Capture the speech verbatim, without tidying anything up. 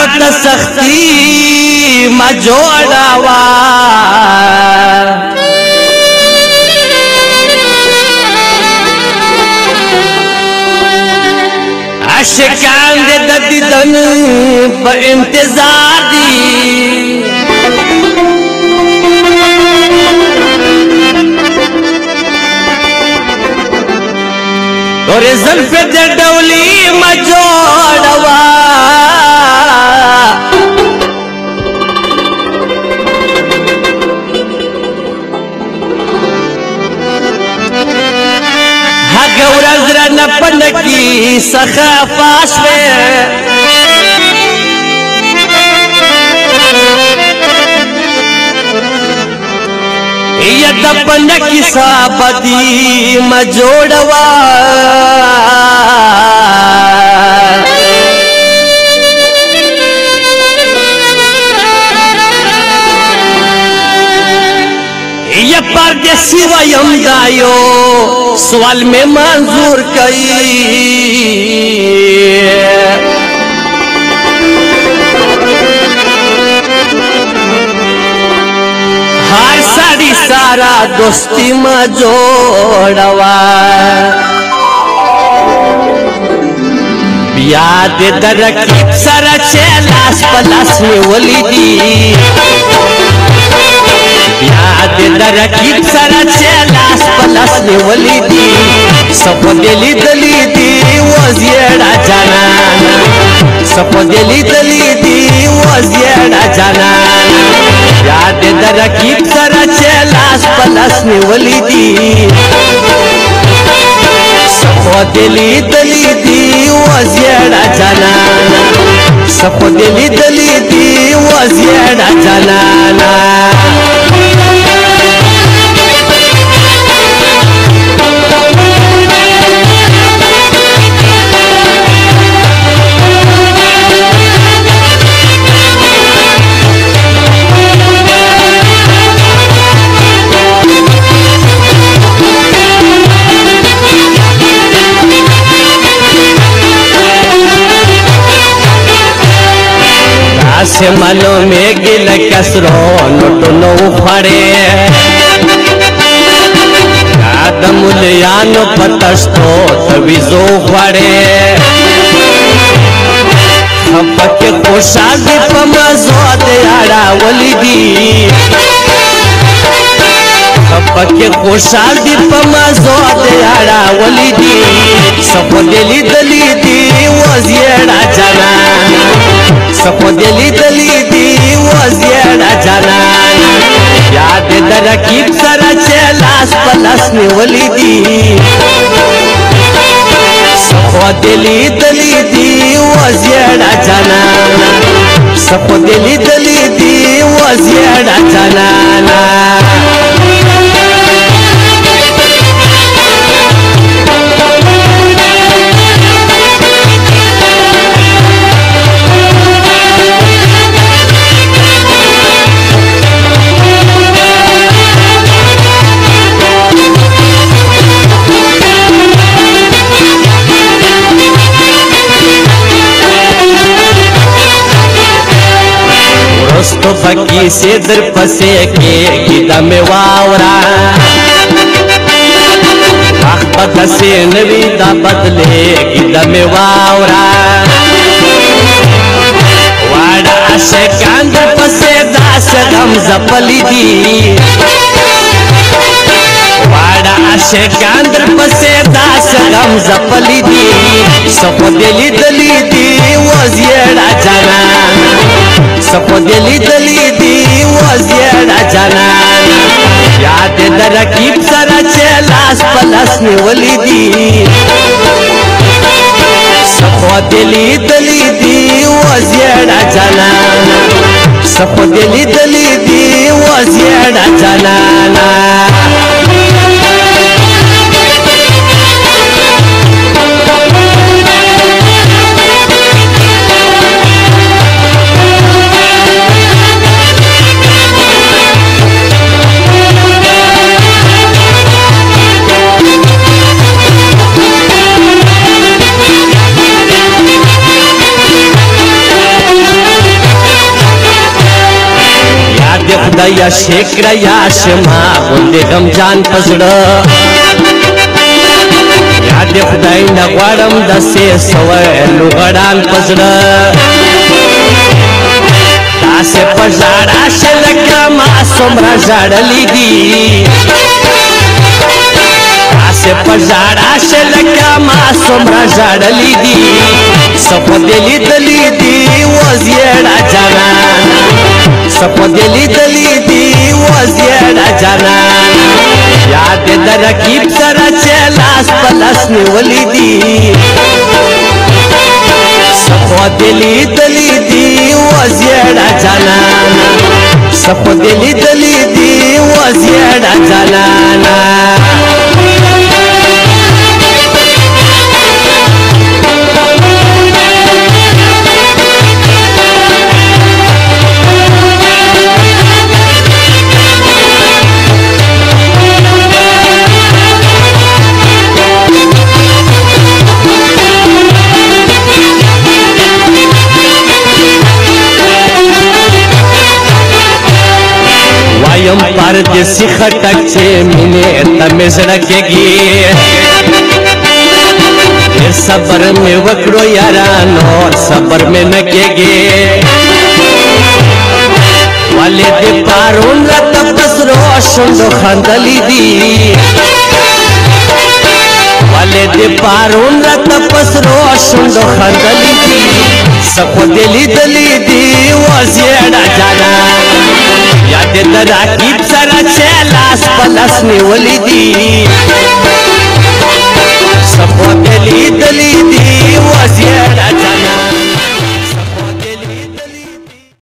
ځانو ته سختي ما جوړوا عاشقان دې د دیدن په انتظار دي تورې زلفې د ډولي ما جوړوا هغه ورځ رانه پنډکي څخه فاش وې یا د پنډکي صابدي ما جوړوا یا پردیسی ویم دایو سوال میں منظور کئی ہر ساڑی سارا دوستی ما جوڑوا بیاد درکی سارا چیلاس پلاس میں ولی دی یاد درکی سره چې لاس په لاس نیولې دي سپو دې لیدلې دي وزیړه جانانه سپو دې لیدلې دي وزیړه جانانه یاد درکی سره چې لاس په لاس نیولې دي سپو دې لیدلې دي وزیړه جانانه سپو دې لیدلې دي وزیړه جانانه से मनो में गिल कसरो नोटनो फड़े कादमुलियानो पतस्तो तविजो फड़े खपके खुशादी पमजो दयाड़ा वलिदी खपके खुशादी पमजो दयाड़ा वलिदी सपो दिली दली दी वजियड़ा जना सपो दिली दली दी वजियड़ा जनाना याद दरकीब सरा चेलास पलास निवली दी सपो दिली दली दी वजियड़ा जनाना सपो दिली दली दी वजियड़ा जनाना तो फकी से दर पसे के गिदा में वावरा अखबत से नवी दा बदले गिदा में वावरा वाड़ा आशिकान दर पसे दास गम जपली दी वाड़ा आशिकान दर पसे दास गम जपली दी सपो दिली दली दी वजियड़ा जनाना सपो दिली दली दी वजियड़ा जनाना याद दरकीब सरा चेलास पलास निवली दी सपो दिली दली दी वजियड़ा जनाना सपो दिली दली दी वजियड़ा जनाना کړه یا شکر یا شما غوندې غمجان پزړه یا دې خدای نه غواړم داسې سوی لوغړان پزړه داسې په ژړا شه لکه ما څومره ژړلي دي داسې په ژړا شه لکه ما څومره ژړلي دي څه په دې لیدلي دي وزیړه جانان څه په دې لیدلي دي وزیړه جانان یاد د رقیب سره چې لاس په لاس نیولي دي څه په دې لیدلي دي وزیړه جانان څه په دې لیدلي دي وزیړه جانان یم پردیسی خټک چې مینې ته مې زړه کېږي ډېر صبر مې وکړو یارانو صبر مې نه کېږي ولې دې پرون راته په سرو شونډو خندلي دي ولې دې پرون راته په سرو شونډو خندلي دي څه خو دې لیدلي دي وزیړه جانان یاد د رقیب سره چې لاس په لاس نیولي دي څه په دې لیدلي